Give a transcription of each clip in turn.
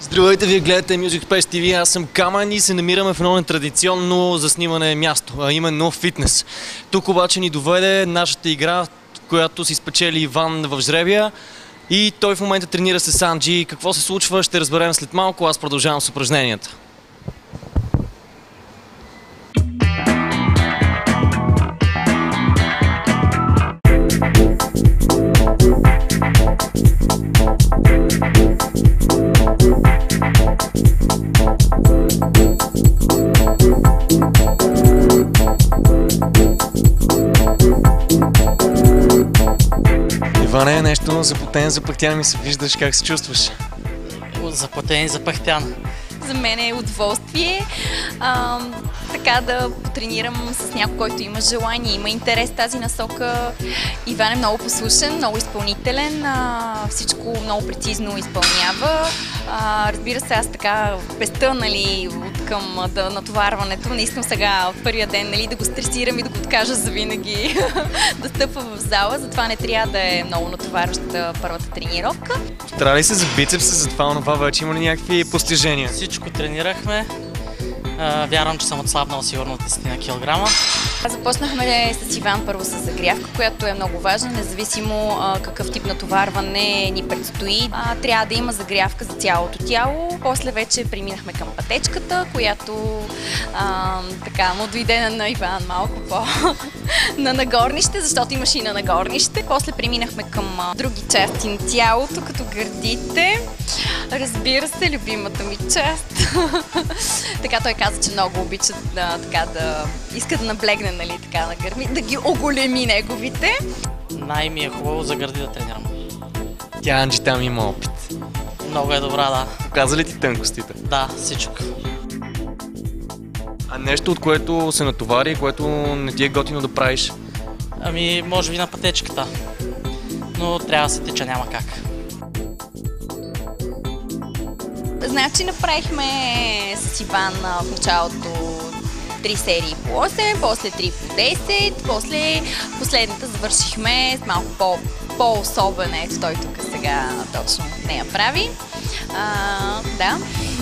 Здравейте, вие гледате Music Space TV, аз съм Камен и се намираме в едно нетрадиционно за снимане място, а именно фитнес. Тук обаче ни доведе нашата игра, която си спечели Иван в жребия и той в момента тренира с Санджи. Какво се случва, ще разберем след малко, аз продължавам с упражненията. Иване, нещо запотен, запъхтян ми се виждаш, как се чувстваш? Запотен и запъхтян. За мен е удоволствие така да потренирам с някой, който има желание, има интерес в тази насока. Иван е много послушен, много изпълнителен, всичко много прецизно изпълнява. Разбира се, аз така песта, нали, към натоварването. Не искам сега от първия ден, нали, да го стресирам и да го откажа завинаги да стъпва в зала, затова не трябва да е много натоварваща първата тренировка. Трябва ли се за бицепса, за това вече има ли някакви постижения? Всичко тренирахме. Вярвам, че съм отслабнал сигурно от 10 килограма. Започнахме с Иван първо с загрявка, която е много важна, независимо какъв тип натоварване ни предстои. Трябва да има загрявка за цялото тяло. После вече преминахме към пътечката, която така му дойде на Иван малко на нагорнище, защото имаше и на нагорнище. После преминахме към други части на тялото, като гърдите. Разбира се, любимата ми част. Така той каза, че много обича да иска да наблегне, нали, така на гърми, да ги оголеми неговите. Най-ми е хубаво за гърди да тренирам. Тя, Анджи, там има опит. Много е добра, да. Показа ли ти тънкостите? Да, всичко. А нещо, от което се натовари, което не ти е готино да правиш? Ами, може би на пътечката. Но трябва да се теча, няма как. Значи направихме с Иван в началото 3 серии по 8, после 3 по 10, после последната завършихме с малко по-особена. Ето той тук сега точно не я прави. Да.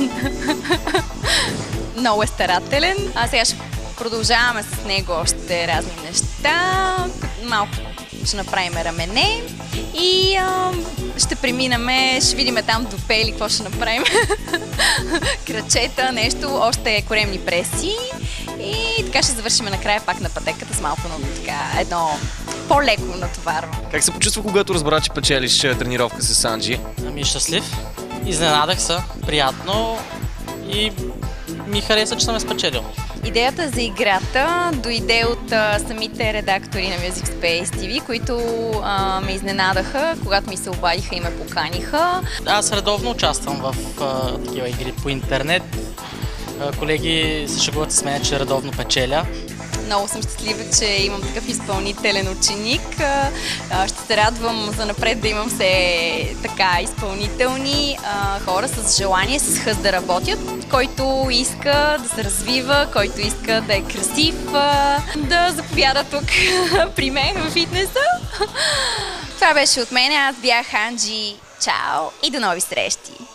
Много е старателен. Сега ще продължаваме с него още разни неща. Малко ще направим рамене и ще преминаме, ще видим там до пели какво ще направим. Крачета, нещо, още коремни преси и така ще завършим накрая пак на пътеката с малко така едно по-леко натоварване. Как се почувства, когато разбра, че печелиш тренировка с Санджи? Ами щастлив, изненадах се, приятно и ми хареса, че съм я спечелил. Идеята за играта дойде от самите редактори на Music Space TV, които ме изненадаха, когато ми се обадиха и ме поканиха. Аз редовно участвам в такива игри по интернет. Колеги се шегуват с мен, че редовно печеля. Много съм щастлива, че имам такъв изпълнителен ученик. Ще се радвам занапред да имам все така изпълнителни хора с желание, с хъст да работят, който иска да се развива, който иска да е красив, да заповяда тук при мен в фитнеса. Това беше от мен, аз бях Анджи. Чао и до нови срещи!